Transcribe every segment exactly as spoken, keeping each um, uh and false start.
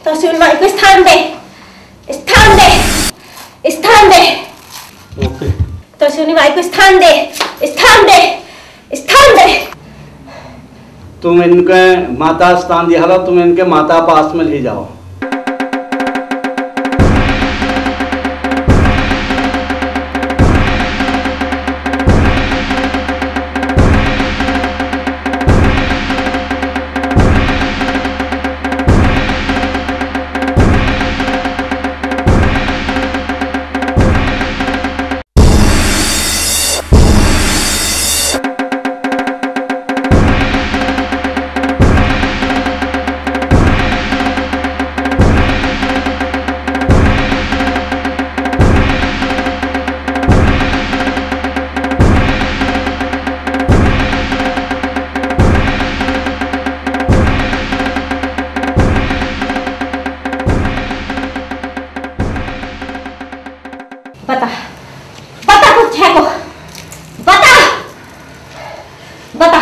तो सुनवाई को स्थान दे, स्थान दे, स्थान दे। ओके। तो सुनवाई को स्थान दे, स्थान दे, स्थान दे। तुम इनके माता स्थान दिया लो, तुम इनके माता पास में ले जाओ। बता, बता कुछ है को, बता, बता,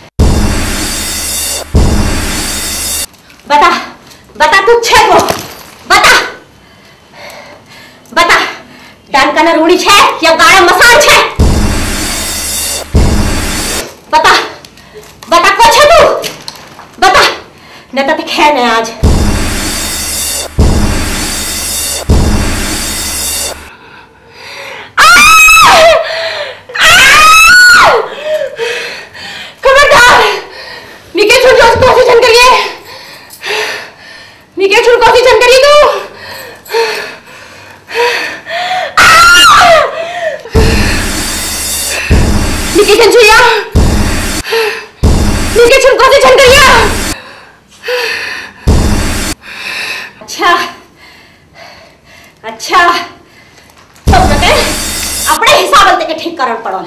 बता, बता कुछ है को, बता, बता, डांका रूढ़ी छे या गाड़ा मसान छे, बता, बता कुछ है तू, बता, न तो खे न आज। अच्छा अच्छा तो जगह अपने हिसाब से ठीक करना पड़ो।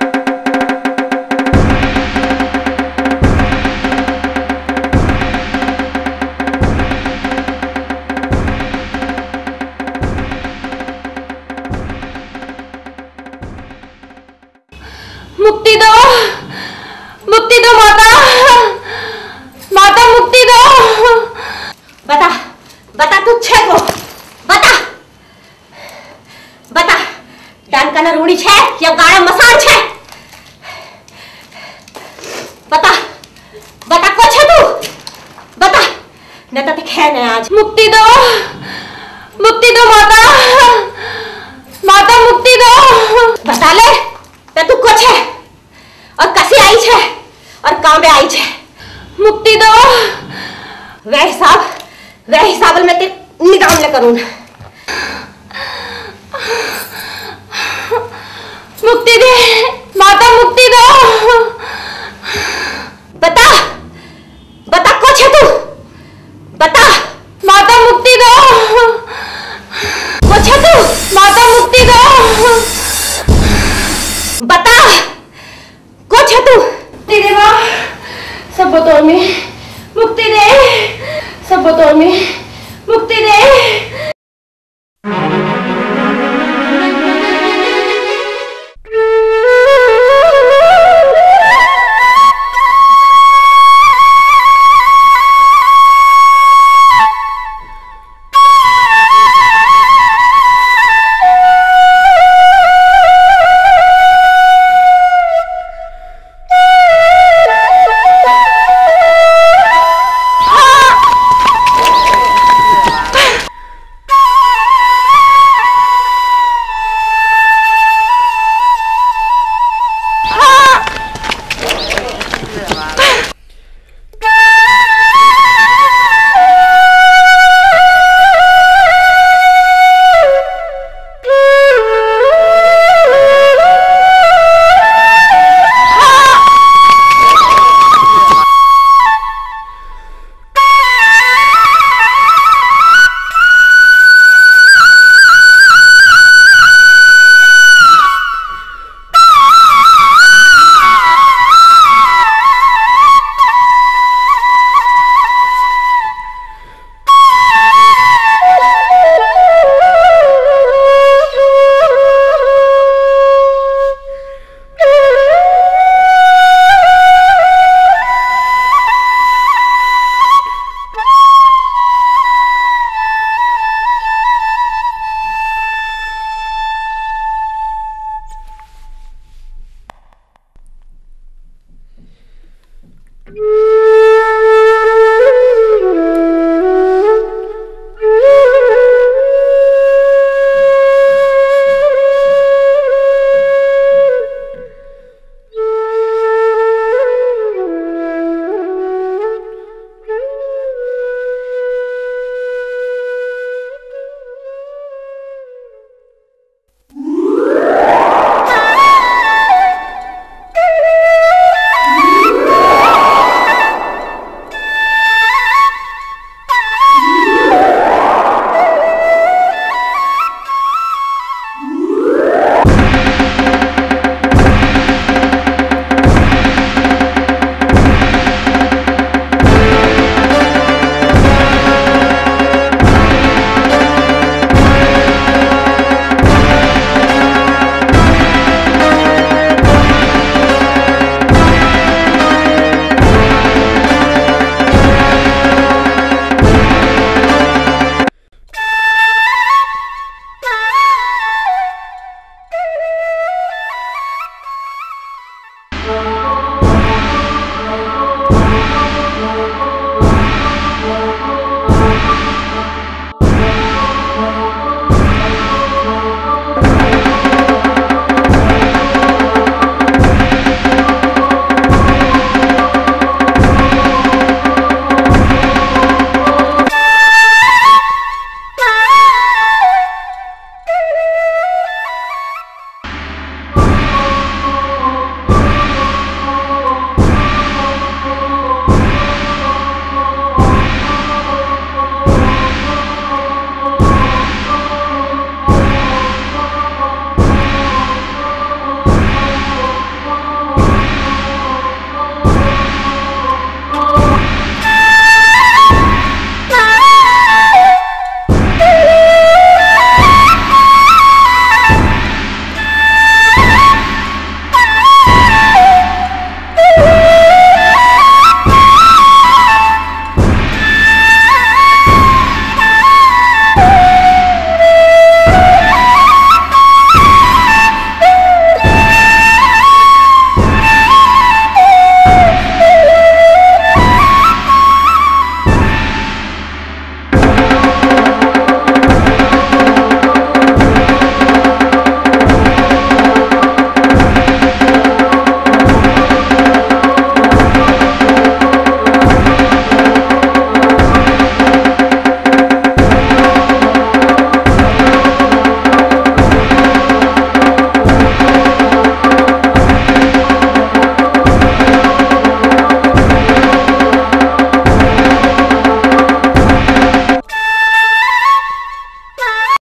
मुक्ति दो, मुक्ति दो माता, माता मुक्ति दो। बता, बता तू छे को, बता, बता, डांका ना रूढ़ी छे या गाड़ा मसान छे, बता, बता को छे तू, बता, न तो खे न आज। मुक्ति दो, मुक्ति दो माता, माता मुक्ति दो। बता ले ते तू को छे और कसी आई छे और काम में आई छे। मुक्ति दो, वह हिसाब, वह हिसाब में ते निदान ले करूँ। मुक्ति दे माता, मुक्ति दो।